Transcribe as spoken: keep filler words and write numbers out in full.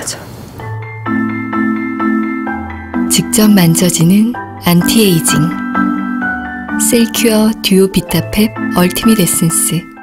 만져줘. 직접 만져지는 안티에이징 셀큐어 듀오 비타펩 얼티밋 에센스.